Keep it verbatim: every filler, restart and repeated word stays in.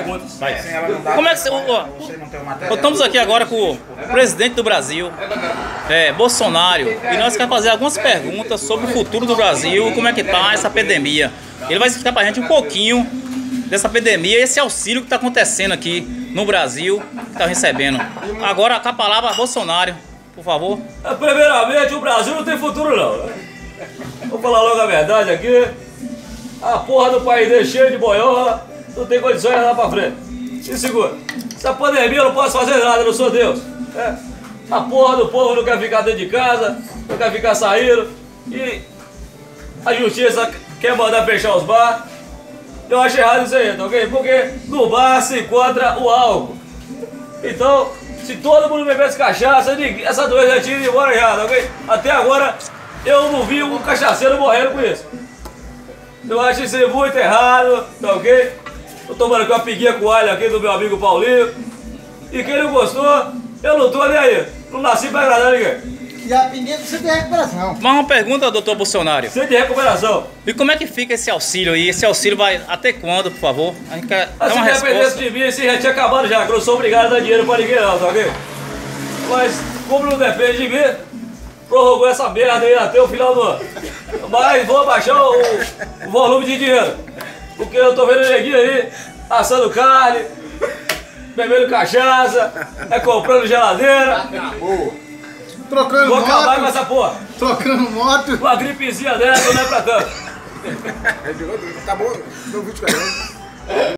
Vai. Como é que você... Ó, estamos aqui agora com o presidente do Brasil, é, Bolsonaro, e nós queremos fazer algumas perguntas sobre o futuro do Brasil, como é que está essa pandemia. Ele vai explicar pra gente um pouquinho dessa pandemia, esse auxílio que está acontecendo aqui no Brasil, que está recebendo. Agora com a palavra Bolsonaro, por favor. Primeiramente, o Brasil não tem futuro não. Vou falar logo a verdade aqui. A porra do país dele cheio de boiola, não tem condições de andar pra frente. E segundo, essa pandemia eu não posso fazer nada, eu não sou Deus. É. A porra do povo não quer ficar dentro de casa, não quer ficar saindo. E a justiça quer mandar fechar os bar. Eu acho errado isso aí, tá ok? Porque no bar se encontra o álcool. Então, se todo mundo bebesse cachaça, essa doença já tinha ido embora já, tá ok? Até agora, eu não vi um cachaceiro morrendo com isso. Eu acho isso aí muito errado, tá ok? Tô tomando aqui uma piguinha com alho aqui do meu amigo Paulinho. E quem não gostou, eu não tô nem aí. Não nasci pra agradar ninguém. E a pinguinha precisa de recuperação. Mais uma pergunta, doutor Bolsonaro. Precisa de recuperação. E como é que fica esse auxílio aí? Esse auxílio vai até quando, por favor? A gente quer dar Se uma dependesse resposta. de mim, esse já tinha acabado já, que eu não sou obrigado a dar dinheiro pra ninguém não, tá ok? Mas, como não depende de mim, prorrogou essa merda aí até o final do ano. Mas vou abaixar o, o volume de dinheiro. Porque eu tô vendo neguinho aí, assando carne, bebendo cachaça, é comprando geladeira. Acabou. Trocando Vou moto. acabar com essa porra. Trocando moto. Uma gripezinha dessa não é pra tanto. Acabou. Não vídeo